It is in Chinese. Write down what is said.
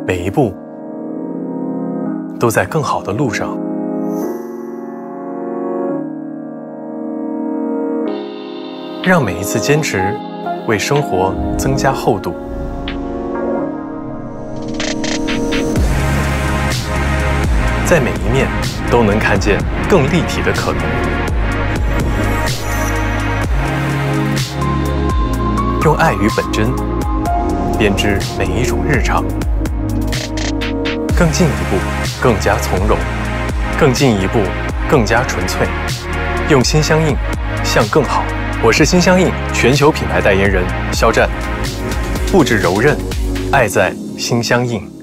每一步都在更好的路上。让每一次坚持为生活增加厚度。在每一面都能看见更立体的可能。用爱与本真编织每一种日常，更进一步，更加从容；更进一步，更加纯粹。用心相印，向更好。我是心相印全球品牌代言人肖战，布置柔韧，爱在心相印。